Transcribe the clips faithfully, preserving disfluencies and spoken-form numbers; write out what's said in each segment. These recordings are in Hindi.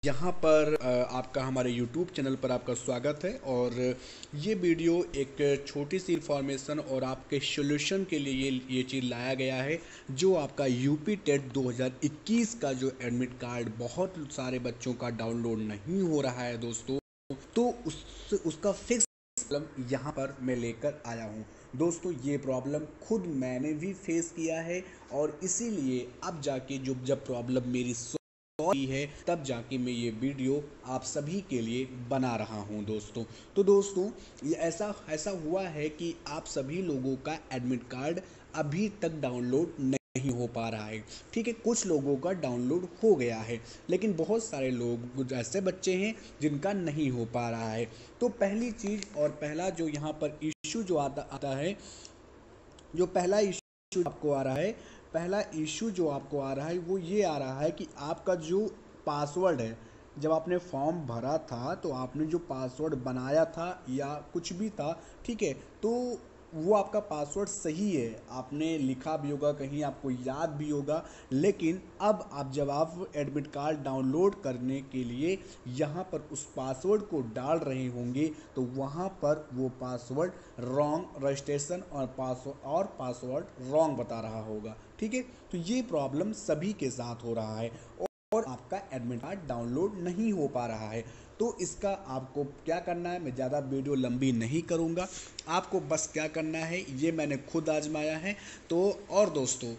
यहाँ पर अ, आपका हमारे यूट्यूब चैनल पर आपका स्वागत है। और ये वीडियो एक छोटी सी इन्फॉर्मेशन और आपके सॉल्यूशन के लिए ये ये चीज़ लाया गया है। जो आपका यूपी टेट दो हज़ार इक्कीस का जो एडमिट कार्ड बहुत सारे बच्चों का डाउनलोड नहीं हो रहा है दोस्तों, तो उस उसका फिक्स प्रॉब्लम यहाँ पर मैं लेकर आया हूँ। दोस्तों ये प्रॉब्लम खुद मैंने भी फेस किया है और इसीलिए अब जाके जो जब प्रॉब्लम मेरी की है तब जाके मैं ये वीडियो आप सभी के लिए बना रहा हूं दोस्तों। तो दोस्तों ये ऐसा ऐसा हुआ है कि आप सभी लोगों का एडमिट कार्ड अभी तक डाउनलोड नहीं हो पा रहा है। ठीक है, कुछ लोगों का डाउनलोड हो गया है लेकिन बहुत सारे लोग ऐसे बच्चे हैं जिनका नहीं हो पा रहा है। तो पहली चीज़ और पहला जो यहाँ पर इशू जो आता आता है, जो पहला इशू आपको आ रहा है पहला इशू जो आपको आ रहा है वो ये आ रहा है कि आपका जो पासवर्ड है, जब आपने फॉर्म भरा था तो आपने जो पासवर्ड बनाया था या कुछ भी था, ठीक है, तो वो आपका पासवर्ड सही है, आपने लिखा भी होगा कहीं, आपको याद भी होगा। लेकिन अब आप जब आप एडमिट कार्ड डाउनलोड करने के लिए यहाँ पर उस पासवर्ड को डाल रहे होंगे तो वहाँ पर वो पासवर्ड रॉन्ग रजिस्ट्रेशन और पासवर्ड और पासवर्ड रॉन्ग बता रहा होगा। ठीक है, तो ये प्रॉब्लम सभी के साथ हो रहा है और आपका एडमिट कार्ड डाउनलोड नहीं हो पा रहा है। तो इसका आपको क्या करना है, मैं ज़्यादा वीडियो लंबी नहीं करूँगा, आपको बस क्या करना है ये मैंने खुद आजमाया है। तो और दोस्तों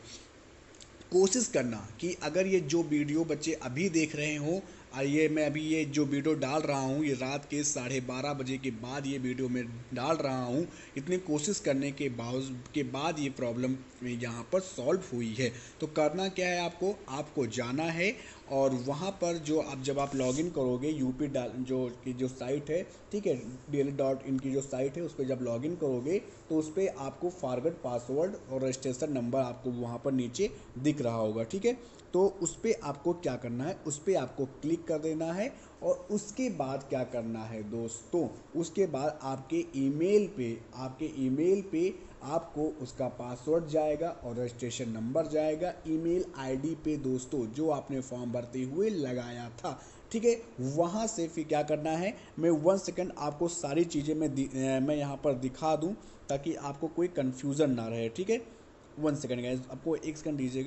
कोशिश करना कि अगर ये जो वीडियो बच्चे अभी देख रहे हों, ये मैं अभी ये जो वीडियो डाल रहा हूँ ये रात के साढ़े बारह बजे के बाद ये वीडियो मैं डाल रहा हूँ, इतनी कोशिश करने के बावजूद के बाद ये प्रॉब्लम यहाँ पर सॉल्व हुई है। तो करना क्या है, आपको आपको जाना है और वहाँ पर जो आप जब आप लॉगिन करोगे यूपी डाल जो की जो साइट है, ठीक है, डी एल डॉट इन की जो साइट है उस पर जब लॉगिन करोगे तो उस पर आपको फॉरगेट पासवर्ड और रजिस्ट्रेशन नंबर आपको वहाँ पर नीचे दिख रहा होगा। ठीक है, तो उस पर आपको क्या करना है, उस पर आपको क्लिक कर देना है और उसके बाद क्या करना है दोस्तों, उसके बाद आपके ईमेल पे आपके ईमेल पे आपको उसका पासवर्ड जाएगा और रजिस्ट्रेशन नंबर जाएगा ईमेल आईडी पे दोस्तों, जो आपने फॉर्म भरते हुए लगाया था। ठीक है, वहाँ से फिर क्या करना है, मैं वन सेकंड आपको सारी चीज़ें मैं मैं यहाँ पर दिखा दूँ ताकि आपको कोई कन्फ्यूज़न ना रहे। ठीक है, वन सेकंड गाइस, आपको एक सेकंड दीजिएगा।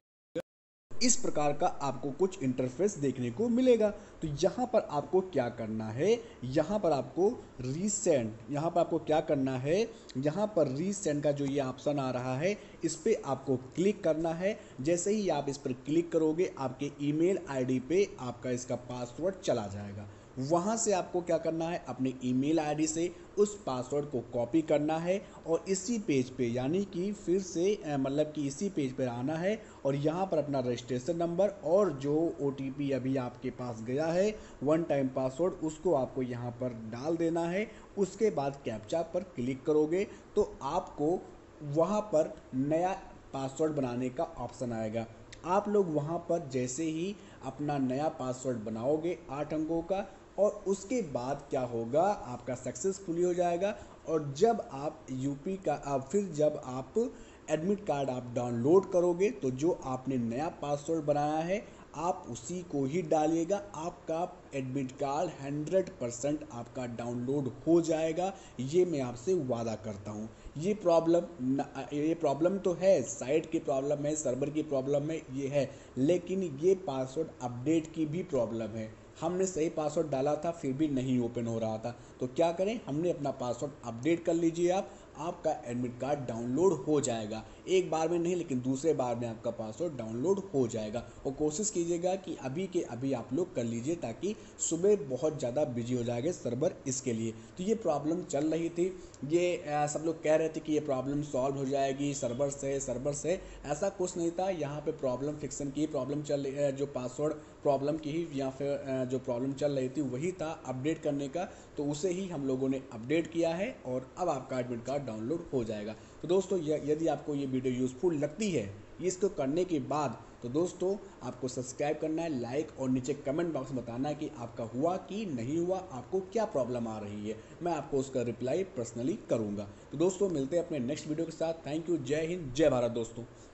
इस प्रकार का आपको कुछ इंटरफेस देखने को मिलेगा। तो यहाँ पर आपको क्या करना है, यहाँ पर आपको रीसेंड यहाँ पर आपको क्या करना है, यहाँ पर रीसेंड का जो ये ऑप्शन आ रहा है इस पर आपको क्लिक करना है। जैसे ही आप इस पर क्लिक करोगे आपके ईमेल आईडी पे आपका इसका पासवर्ड चला जाएगा। वहाँ से आपको क्या करना है, अपने ईमेल आईडी से उस पासवर्ड को कॉपी करना है और इसी पेज पे यानी कि फिर से मतलब कि इसी पेज पर आना है और यहाँ पर अपना रजिस्ट्रेशन नंबर और जो ओटीपी अभी आपके पास गया है वन टाइम पासवर्ड उसको आपको यहाँ पर डाल देना है। उसके बाद कैप्चा पर क्लिक करोगे तो आपको वहाँ पर नया पासवर्ड बनाने का ऑप्शन आएगा। आप लोग वहाँ पर जैसे ही अपना नया पासवर्ड बनाओगे आठ अंकों का, और उसके बाद क्या होगा, आपका सक्सेसफुली हो जाएगा। और जब आप यूपी का आप फिर जब आप एडमिट कार्ड आप डाउनलोड करोगे तो जो आपने नया पासवर्ड बनाया है आप उसी को ही डालिएगा, आपका एडमिट कार्ड हंड्रेड परसेंट आपका डाउनलोड हो जाएगा। ये मैं आपसे वादा करता हूँ। ये प्रॉब्लम ये प्रॉब्लम तो है, साइट की प्रॉब्लम है, सर्वर की प्रॉब्लम है, ये है, लेकिन ये पासवर्ड अपडेट की भी प्रॉब्लम है। हमने सही पासवर्ड डाला था फिर भी नहीं ओपन हो रहा था, तो क्या करें, हमने अपना पासवर्ड अपडेट कर लीजिए। आप आपका एडमिट कार्ड डाउनलोड हो जाएगा, एक बार में नहीं लेकिन दूसरे बार में आपका पासवर्ड डाउनलोड हो जाएगा। और कोशिश कीजिएगा कि अभी के अभी आप लोग कर लीजिए ताकि सुबह बहुत ज़्यादा बिजी हो जाएगा सर्वर इसके लिए। तो ये प्रॉब्लम चल रही थी, ये आ, सब लोग कह रहे थे कि ये प्रॉब्लम सॉल्व हो जाएगी सर्वर से सर्वर से ऐसा कुछ नहीं था। यहाँ पे प्रॉब्लम फिक्सन की प्रॉब्लम चल रही है, जो पासवर्ड प्रॉब्लम की ही या फिर जो प्रॉब्लम चल रही थी वही था अपडेट करने का, तो उसे ही हम लोगों ने अपडेट किया है और अब आपका एडमिट कार्ड डाउनलोड हो जाएगा। तो दोस्तों यदि आपको ये वीडियो यूज़फुल लगती है इसको करने के बाद, तो दोस्तों आपको सब्सक्राइब करना है, लाइक और नीचे कमेंट बॉक्स में बताना है कि आपका हुआ कि नहीं हुआ, आपको क्या प्रॉब्लम आ रही है, मैं आपको उसका रिप्लाई पर्सनली करूँगा। तो दोस्तों मिलते हैं अपने नेक्स्ट वीडियो के साथ। थैंक यू, जय हिंद, जय भारत दोस्तों।